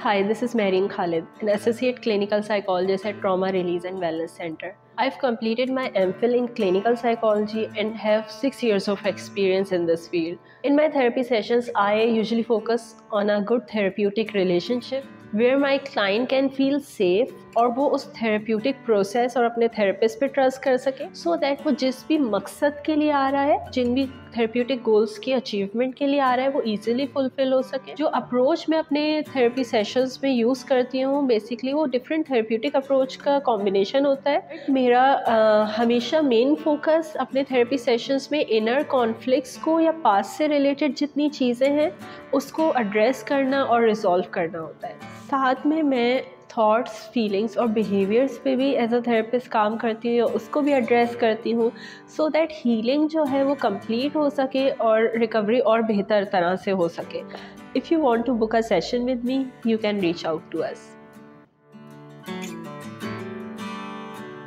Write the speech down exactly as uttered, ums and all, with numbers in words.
Hi, this is Marine Khalid, an associate clinical psychologist at Trauma Release and Wellness Center. I've completed my MPhil in clinical psychology and have six years of experience in this field. In my therapy sessions, I usually focus on a good therapeutic relationship where my client can feel safe और वो उस therapeutic process और अपने therapist पे trust कर सके so that वो जिस भी मकसद के लिए आ रहा है, जिन भी therapeutic goals की achievement के लिए आ रहा है, वो easily fulfill हो सके. जो approach मैं अपने therapy sessions में use करती हूँ, basically वो different therapeutic approach का combination होता है. मेरा uh, हमेशा main focus अपने therapy sessions में inner conflicts को या past से related जितनी चीज़ें हैं, उसको address करना और resolve करना होता है. साथ में मैं थॉट्स, फीलिंग्स और बिहेवियर्स पे भी एज अ थेरेपिस्ट काम करती हूँ, उसको भी एड्रेस करती हूँ सो दैट हीलिंग जो है वो कंप्लीट हो सके और रिकवरी और बेहतर तरह से हो सके. If you want to book a session with me, you can reach out to us.